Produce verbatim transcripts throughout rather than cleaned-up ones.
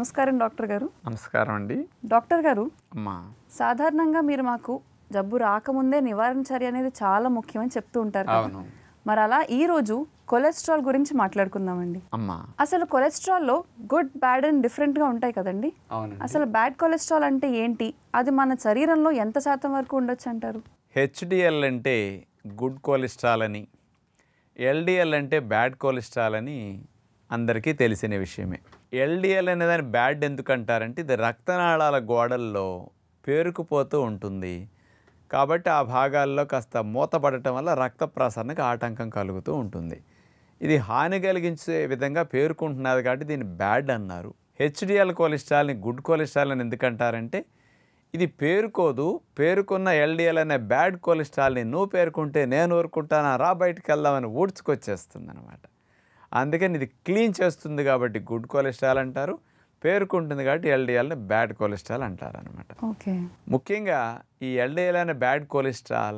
నమస్కారం డాక్టర్ గారు. నమస్కారం అండి. డాక్టర్ గారు, అమ్మా సాధారణంగా మీరు మాకు జబ్బు రాకముందే నివారణ చర్య అనేది చాలా ముఖ్యమని చెప్తూ ఉంటారు కదా. అవును. మరి అలా ఈ రోజు కొలెస్ట్రాల్ గురించి మాట్లాడుకుందామండి. అమ్మా అసలు కొలెస్ట్రాల్లో గుడ్ బ్యాడ్ అండ్ డిఫరెంట్గా ఉంటాయి కదండి. అవును. అసలు బ్యాడ్ కొలెస్ట్రాల్ అంటే ఏంటి, అది మన శరీరంలో ఎంత శాతం వరకు ఉండొచ్చు అంటారు? హెచ్డిఎల్ అంటే గుడ్ కొలెస్ట్రాల్ అని, ఎల్డిఎల్ అంటే బ్యాడ్ కొలెస్ట్రాల్ అని అందరికీ తెలిసిన విషయమే. ఎల్డిఎల్ అనేదాన్ని బ్యాడ్ ఎందుకు అంటారంటే ఇది రక్తనాళాల గోడల్లో పేరుకుపోతూ ఉంటుంది కాబట్టి ఆ భాగాల్లో కాస్త మూతపడటం వల్ల రక్త ప్రసరణకు ఆటంకం కలుగుతూ ఉంటుంది. ఇది హాని కలిగించే విధంగా పేరుకుంటున్నది కాబట్టి దీన్ని బ్యాడ్ అన్నారు. హెచ్డిఎల్ కొలెస్ట్రాల్ని గుడ్ కొలెస్ట్రాల్ అని ఎందుకంటారంటే ఇది పేరుకోదు, పేరుకున్న ఎల్డిఎల్ అనే బ్యాడ్ కొలెస్ట్రాల్ని నువ్వు పేరుకుంటే నేను ఊరుకుంటానా, రా బయటికి వెళ్దామని ఊడ్చుకొచ్చేస్తుంది అనమాట. అందుకని ఇది క్లీన్ చేస్తుంది కాబట్టి గుడ్ కొలెస్ట్రాల్ అంటారు, పేరుకుంటుంది కాబట్టి ఎల్డిఎల్ని బ్యాడ్ కొలెస్ట్రాల్ అంటారు అనమాట. ఓకే. ముఖ్యంగా ఈ ఎల్డిఎల్ అనే బ్యాడ్ కొలెస్ట్రాల్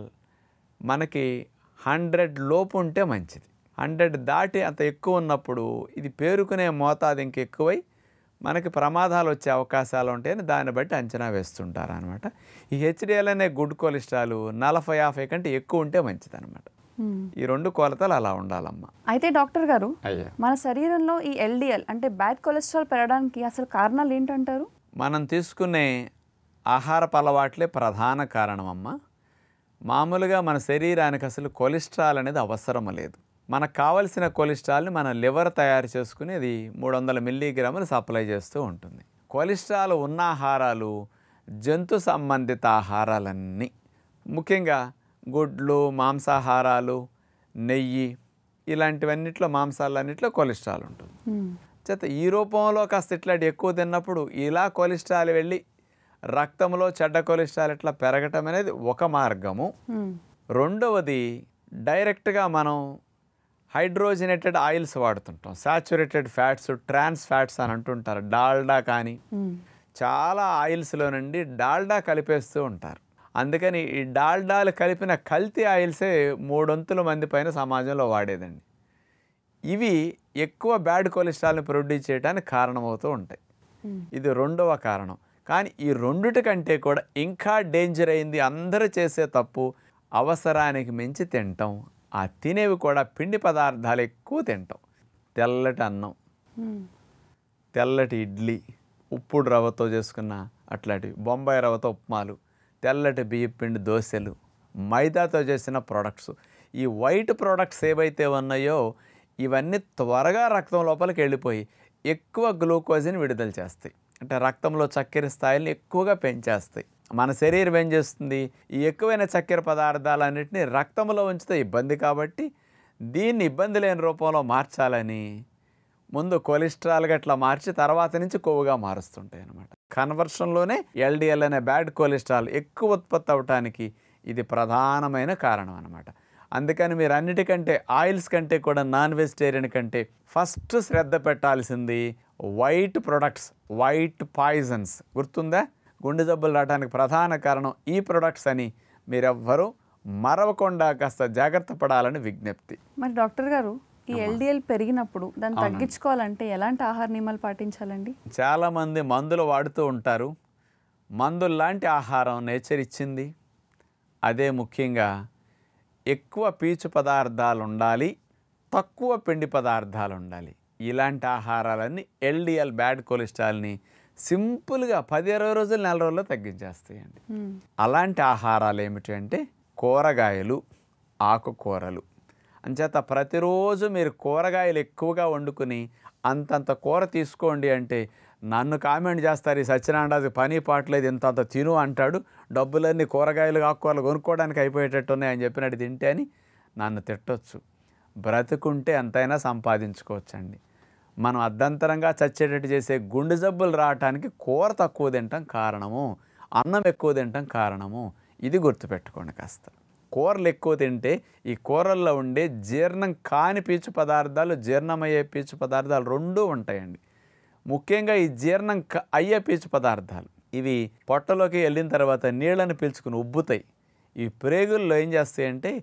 మనకి హండ్రెడ్ లోపు ఉంటే మంచిది. హండ్రెడ్ దాటి అంత ఎక్కువ ఉన్నప్పుడు ఇది పేరుకునే మోతాదు ఇంకెక్కువై మనకి ప్రమాదాలు వచ్చే అవకాశాలు ఉంటాయని దాన్ని బట్టి అంచనా వేస్తుంటారు అనమాట. ఈ హెచ్డిఎల్ అనే గుడ్ కొలెస్ట్రాల్ నలభై యాభై కంటే ఎక్కువ ఉంటే మంచిది అనమాట. ఈ రెండు కొలతలు అలా ఉండాలమ్మా. అయితే డాక్టర్ గారు, అయ్యా మన శరీరంలో ఈ ఎల్డిఎల్ అంటే బ్యాడ్ కొలెస్ట్రాల్ పెరగడానికి అసలు కారణాలు ఏంటంటారు? మనం తీసుకునే ఆహారపు అలవాట్లే ప్రధాన కారణం అమ్మ. మామూలుగా మన శరీరానికి అసలు కొలెస్ట్రాల్ అనేది అవసరం లేదు. మనకు కావలసిన కొలెస్ట్రాల్ని మన లివర్ తయారు చేసుకుని అది మూడు వందల మిల్లీగ్రాములు సప్లై చేస్తూ ఉంటుంది. కొలెస్ట్రాల్ ఉన్న ఆహారాలు జంతు సంబంధిత ఆహారాలన్నీ, ముఖ్యంగా గుడ్లు, మాంసాహారాలు, నెయ్యి, ఇలాంటివన్నిట్లో మాంసాలన్నింటిలో కొలెస్ట్రాల్ ఉంటుంది. చేత ఈ రూపంలో కాస్త ఇట్లాంటి ఎక్కువ తిన్నప్పుడు ఇలా కొలెస్ట్రాల్ వెళ్ళి రక్తంలో చెడ్డ కొలెస్ట్రాల్ ఇట్లా పెరగటం అనేది ఒక మార్గము. రెండవది డైరెక్ట్గా మనం హైడ్రోజనేటెడ్ ఆయిల్స్ వాడుతుంటాం, సాచురేటెడ్ ఫ్యాట్స్, ట్రాన్స్ ఫ్యాట్స్ అని అంటుంటారు. డాల్డా కానీ చాలా ఆయిల్స్లో నుండి డాల్డా కలిపేస్తూ ఉంటారు. అందుకని ఈ డాల్డాలు కలిపిన కల్తీ ఆయిల్సే మూడొంతుల మంది పైన సమాజంలో వాడేదండి. ఇవి ఎక్కువ బ్యాడ్ కొలెస్ట్రాల్ని ప్రొడ్యూస్ చేయడానికి కారణమవుతూ ఉంటాయి. ఇది రెండవ కారణం. కానీ ఈ రెండిటి కంటే కూడా ఇంకా డేంజర్ అయింది అందరూ చేసే తప్పు, అవసరానికి మించి తింటాం. ఆ తినేవి కూడా పిండి పదార్థాలు ఎక్కువ తింటాం. తెల్లటి అన్నం, తెల్లటి ఇడ్లీ, ఉప్పుడు రవ్వతో చేసుకున్న అట్లాంటివి, బొంబాయి రవ్వతో ఉప్మాలు, తెల్లటి బియ్యం పిండి దోశలు, మైదాతో చేసిన ప్రొడక్ట్స్, ఈ వైట్ ప్రొడక్ట్స్ ఏవైతే ఉన్నాయో ఇవన్నీ త్వరగా రక్తం లోపలికి వెళ్ళిపోయి ఎక్కువ గ్లూకోజ్ని విడుదల చేస్తాయి. అంటే రక్తంలో చక్కెర స్థాయిని ఎక్కువగా పెంచేస్తాయి. మన శరీరం ఏం చేస్తుంది, ఈ ఎక్కువైన చక్కెర పదార్థాలన్నింటినీ రక్తంలో ఉంచితే ఇబ్బంది కాబట్టి దీన్ని ఇబ్బంది లేని రూపంలో మార్చాలని ముందు కొలెస్ట్రాల్ గట్లా మార్చి తర్వాత నుంచి కొవ్వుగా మారుస్తుంటాయి అన్నమాట. కన్వర్షన్లోనే ఎల్డిఎల్ అనే బ్యాడ్ కొలెస్ట్రాల్ ఎక్కువ ఉత్పత్తి అవటానికి ఇది ప్రధానమైన కారణం అన్నమాట. అందుకని మీరు అన్నిటికంటే ఆయిల్స్ కంటే కూడా నాన్ వెజిటేరియన్ కంటే ఫస్ట్ శ్రద్ధ పెట్టాల్సింది వైట్ ప్రొడక్ట్స్, వైట్ పాయిజన్స్. గుర్తుందా? గుండె జబ్బులు రావడానికి ప్రధాన కారణం ఈ ప్రొడక్ట్స్ అని మీరెవ్వరూ మరవకుండా కాస్త జాగ్రత్త పడాలని విజ్ఞప్తి. మరి డాక్టర్ గారు, ఈ ఎల్డిఎల్ పెరిగినప్పుడు దాన్ని తగ్గించుకోవాలంటే ఎలాంటి ఆహార నియమాలు పాటించాలండి? చాలామంది మందులు వాడుతూ ఉంటారు. మందులు లాంటి ఆహారం నేచర్ ఇచ్చింది. అదే ముఖ్యంగా ఎక్కువ పీచు పదార్థాలు ఉండాలి, తక్కువ పిండి పదార్థాలు ఉండాలి. ఇలాంటి ఆహారాలన్నీ ఎల్డిఎల్ బ్యాడ్ కొలెస్ట్రాల్ని సింపుల్గా పది ఇరవై రోజులు నెల రోజుల్లో తగ్గించేస్తాయండి. అలాంటి ఆహారాలు ఏమిటి అంటే కూరగాయలు, ఆకుకూరలు. అంచేత ప్రతిరోజు మీరు కూరగాయలు ఎక్కువగా వండుకుని అంతంత కూర తీసుకోండి అంటే నన్ను కామెంట్ చేస్తారు, ఈ సత్యనారాయణరాజు పని పాటలేదు, ఇంతంత తిను అంటాడు, డబ్బులన్నీ కూరగాయలు ఆకుకూరలు కొనుక్కోవడానికి అయిపోయేటట్టు ఉన్నాయని చెప్పినట్టు తింటే అని నన్ను తిట్టొచ్చు. బ్రతుకుంటే ఎంతైనా సంపాదించుకోవచ్చండి. మనం అర్ధంతరంగా చచ్చేటట్టు చేసే గుండె జబ్బులు రావటానికి కూర తక్కువ తింటాం కారణము, అన్నం ఎక్కువ తింటాం కారణము. ఇది గుర్తుపెట్టుకోండి కాస్త. కూరలు ఎక్కువ తింటే ఈ కూరల్లో ఉండే జీర్ణం కాని పీచు పదార్థాలు, జీర్ణమయ్యే పీచు పదార్థాలు రెండూ ఉంటాయండి. ముఖ్యంగా ఈ జీర్ణం అయ్యే పీచు పదార్థాలు ఇవి పొట్టలోకి వెళ్ళిన తర్వాత నీళ్ళని పీల్చుకుని ఉబ్బుతాయి. ఈ ప్రేగుల్లో ఏం చేస్తాయంటే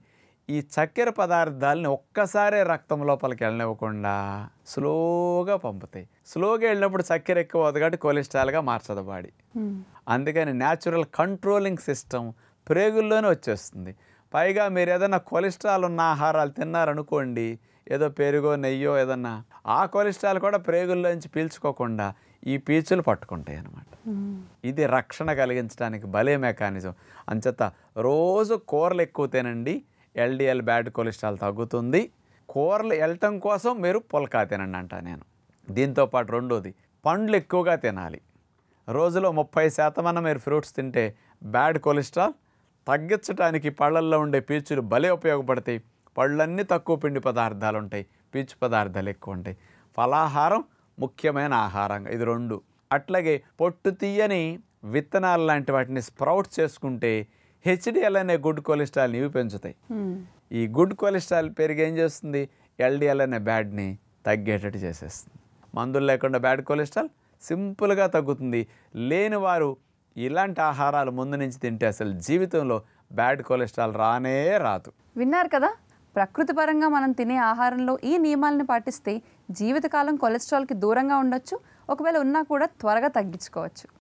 ఈ చక్కెర పదార్థాలని ఒక్కసారే రక్తం లోపలికి వెళ్ళనివ్వకుండా స్లోగా పంపుతాయి. స్లోగా వెళ్ళినప్పుడు చక్కెర ఎక్కువ అవుతుంది కాబట్టి కొలెస్ట్రాల్గా మార్చదు బాడీ. అందుకని న్యాచురల్ కంట్రోలింగ్ సిస్టమ్ ప్రేగుల్లోనే వచ్చేస్తుంది. పైగా మీరు ఏదైనా కొలెస్ట్రాల్ ఉన్న ఆహారాలు తిన్నారనుకోండి, ఏదో పెరుగో నెయ్యో ఏదన్నా, ఆ కొలెస్ట్రాల్ కూడా ప్రేగుల్లోంచి పీల్చుకోకుండా ఈ పీచులు పట్టుకుంటాయి అన్నమాట. ఇది రక్షణ కలిగించడానికి భలే మెకానిజం. అంచేత రోజు కూరలు ఎక్కువ తినండి, ఎల్డిఎల్ బ్యాడ్ కొలెస్ట్రాల్ తగ్గుతుంది. కూరలు వెళ్ళటం కోసం మీరు పుల్కా తినండి అంట నేను. దీంతోపాటు రెండోది, పండ్లు ఎక్కువగా తినాలి. రోజులో ముప్పై శాతం అన్న మీరు ఫ్రూట్స్ తింటే బ్యాడ్ కొలెస్ట్రాల్ తగ్గించడానికి పళ్ళల్లో ఉండే పీచులు భలే ఉపయోగపడతాయి. పళ్ళన్నీ తక్కువ పిండి పదార్థాలు ఉంటాయి, పీచు పదార్థాలు ఎక్కువ ఉంటాయి. ఫలాహారం ముఖ్యమైన ఆహారంగా ఇది రెండు. అట్లాగే పొట్టు తీయని విత్తనాలు లాంటి వాటిని స్ప్రౌట్ చేసుకుంటే హెచ్డిఎల్ అనే గుడ్ కొలెస్ట్రాల్ని ఇవి పెంచుతాయి. ఈ గుడ్ కొలెస్ట్రాల్ పెరిగి ఏం చేస్తుంది, ఎల్డిఎల్ అనే బ్యాడ్ని తగ్గేటట్టు చేసేస్తుంది. మందులు లేకుండా బ్యాడ్ కొలెస్ట్రాల్ సింపుల్గా తగ్గుతుంది. లేని వారు ఇలాంటి ఆహారాలు ముందు నుంచి తింటే అసలు జీవితంలో బ్యాడ్ కొలెస్ట్రాల్ రానే రాదు. విన్నారు కదా, ప్రకృతి పరంగా మనం తినే ఆహారంలో ఈ నియమాలను పాటిస్తే జీవితకాలం కొలెస్ట్రాల్కి దూరంగా ఉండొచ్చు. ఒకవేళ ఉన్నా కూడా త్వరగా తగ్గించుకోవచ్చు.